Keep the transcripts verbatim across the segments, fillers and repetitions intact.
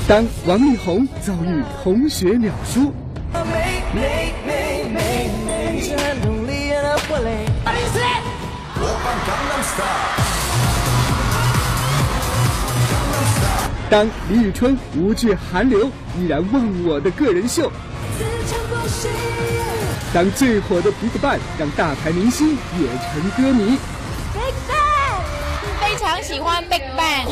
当王力宏遭遇同学鸟叔，当李宇春无惧韩流，依然忘我的个人秀，当最火的 BigBang 让大牌明星也成歌迷。 BigBang， 非常喜欢 BigBang。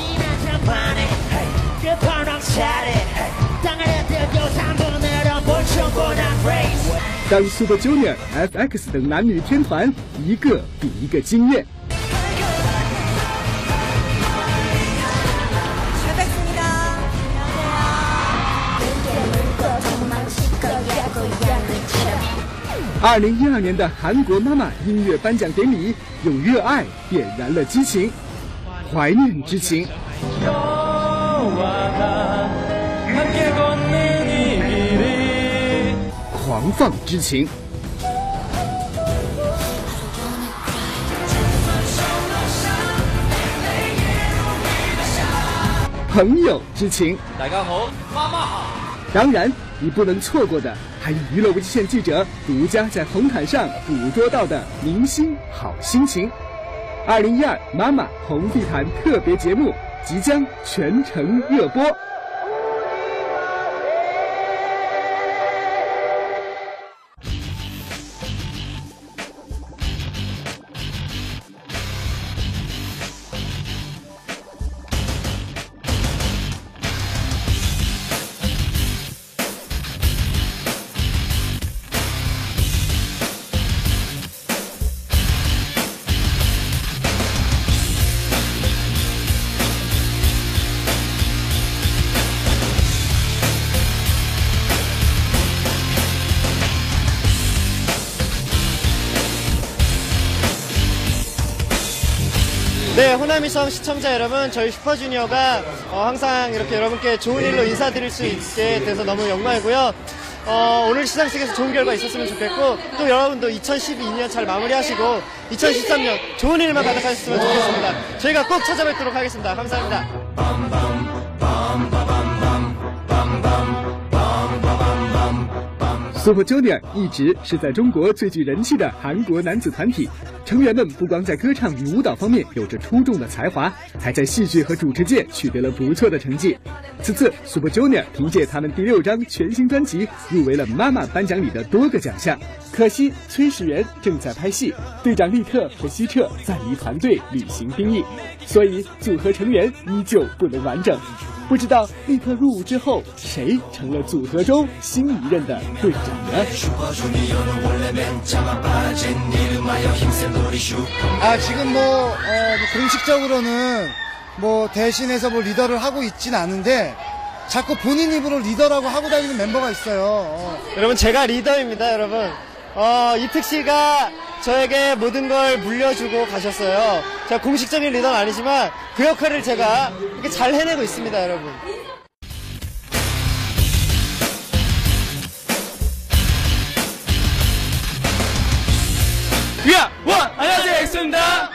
当 Super Junior、F X 等男女天团一个比一个惊艳。二零一二年的韩国妈妈音乐颁奖典礼，用热爱点燃了激情，怀念之情。狂放之情，朋友之情。 大家好，妈妈好。 当然，你不能错过的还有娱乐无极限记者独家在红毯上捕捉到的明星好心情。二零一二妈妈红地毯特别节目即将全程热播。 네, 호남이성 시청자 여러분, 저희 슈퍼주니어가 어, 항상 이렇게 여러분께 좋은 일로 인사드릴 수 있게 돼서 너무 영광이고요. 어, 오늘 시상식에서 좋은 결과 있었으면 좋겠고, 또 여러분도 이천십이 년 잘 마무리하시고 이천십삼 년 좋은 일만 가득하셨으면 좋겠습니다. 저희가 꼭 찾아뵙도록 하겠습니다. 감사합니다. Super Junior 一直是在中国最具人气的韩国男子团体，成员们不光在歌唱与舞蹈方面有着出众的才华，还在戏剧和主持界取得了不错的成绩。此次 Super Junior 凭借他们第六张全新专辑入围了妈妈颁奖礼的多个奖项。可惜崔始源正在拍戏，队长利特和希澈暂离团队履行兵役，所以组合成员依旧不能完整。不知道利特入伍之后，谁成了组合中新一任的队长呢？ 아, 지금 뭐, 어, 뭐 공식적으로는 뭐 대신해서 뭐 리더를 하고 있진 않은데 자꾸 본인 입으로 리더라고 하고 다니는 멤버가 있어요. 어. 여러분, 제가 리더입니다, 여러분. 어, 이특 씨가 저에게 모든 걸 물려주고 가셨어요. 제가 공식적인 리더는 아니지만 그 역할을 제가 이렇게 잘 해내고 있습니다, 여러분. 야, 원, 안녕하세요, 엑소입니다.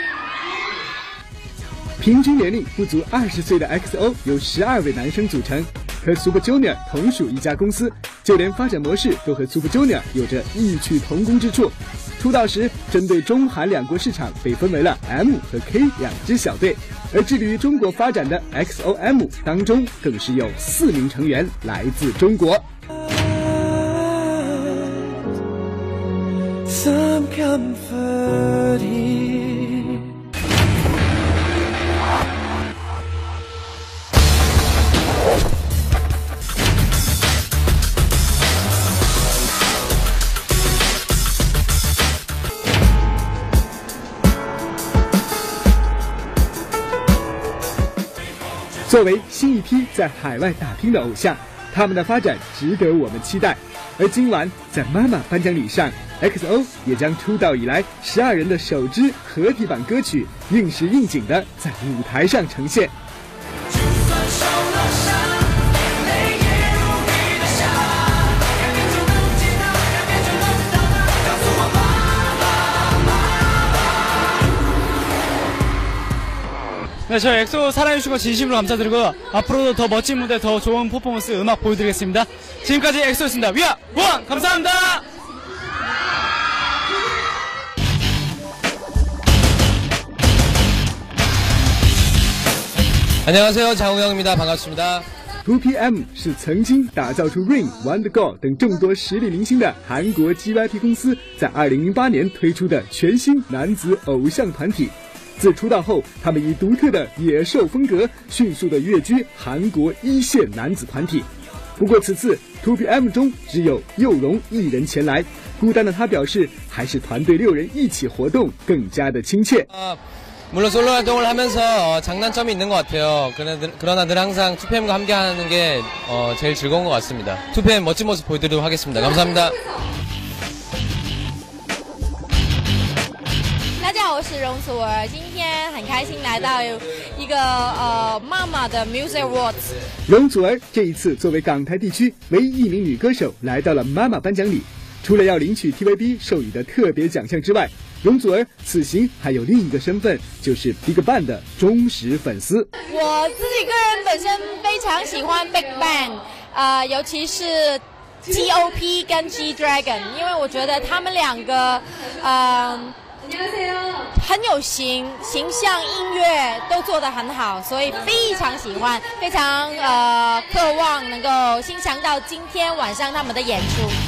平均年龄不足二十岁的 X O 由十二位男生组成，和 Super Junior 同属一家公司，就连发展模式都和 Super Junior 有着异曲同工之处。出道时，针对中韩两国市场，被分为了 M 和 K 两支小队，而致力于中国发展的 X O M 当中，更是有四名成员来自中国。 Some comfort here. 作为新一批在海外打拼的偶像，他们的发展值得我们期待。而今晚在妈妈颁奖礼上 ，X O 也将出道以来十二人的首支合体版歌曲应时应景的在舞台上呈现。 네, 저희 엑소 사랑해주시고 진심으로 감사드리고요. 앞으로도 더 멋진 무대, 더 좋은 퍼포먼스, 음악 보여드리겠습니다. 지금까지 엑소였습니다. 위아 원 감사합니다. 안녕하세요, 장우영입니다. 반갑습니다。 two P M 是曾经打造出 Rain、Wonder Girl 等众多实力明星的韩国 G Y P 公司，在二零零八年推出的全新男子偶像团体。自出道后，他们以独特的野兽风格，迅速的跃居韩国一线男子团体。不过此次 two P M 中只有佑荣一人前来，孤单的他表示，还是团队六人一起活动更加的亲切。 물론 솔로 활동을 하면서 어, 장단점이 있는 것 같아요. 그러나 늘 항상 투 P M과 함께하는 게 어, 제일 즐거운 것 같습니다. 투 P M 멋진 모습 보여드리도록 하겠습니다. 감사합니다. 大家好，我是容祖儿，今天很开心来到一个呃妈妈的 Music Awards。 容祖儿这一次作为港台地区唯一一名女歌手来到了妈妈颁奖礼，除了要领取 T V B 授予的特别奖项之外， 容祖儿此行还有另一个身份，就是 BigBang 的忠实粉丝。 我自己个人本身非常喜欢 BigBang， 呃，尤其是 T O P 跟 G Dragon， 因为我觉得他们两个，呃，很有型，形象、音乐都做得很好，所以非常喜欢，非常呃渴望能够欣赏到今天晚上他们的演出。